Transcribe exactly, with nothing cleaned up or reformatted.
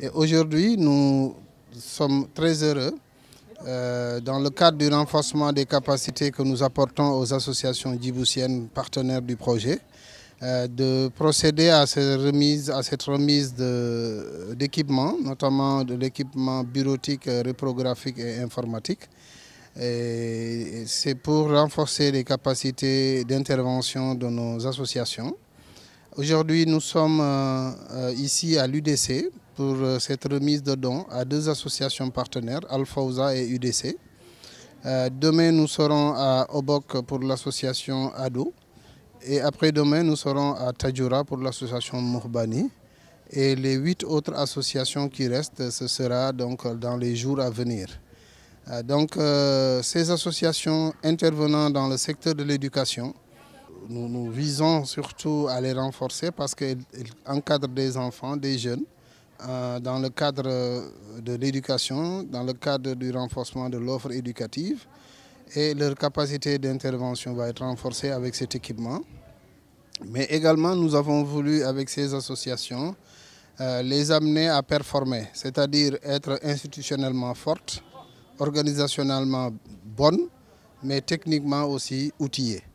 Et aujourd'hui, nous sommes très heureux, euh, dans le cadre du renforcement des capacités que nous apportons aux associations djiboutiennes partenaires du projet, euh, de procéder à cette remise, à cette remise d'équipements, notamment de l'équipement bureautique, réprographique et informatique. C'est pour renforcer les capacités d'intervention de nos associations. Aujourd'hui, nous sommes euh, ici à l'U D C pour euh, cette remise de dons à deux associations partenaires, Al-Fawza et U D C. Euh, demain, nous serons à Obok pour l'association Ado. Et après-demain, nous serons à Tadjoura pour l'association Mourbani. Et les huit autres associations qui restent, ce sera donc dans les jours à venir. Euh, donc, euh, ces associations intervenant dans le secteur de l'éducation, Nous, nous visons surtout à les renforcer parce qu'ils encadrent des enfants, des jeunes, euh, dans le cadre de l'éducation, dans le cadre du renforcement de l'offre éducative. Et leur capacité d'intervention va être renforcée avec cet équipement. Mais également, nous avons voulu, avec ces associations, euh, les amener à performer, c'est-à-dire être institutionnellement fortes, organisationnellement bonnes, mais techniquement aussi outillées.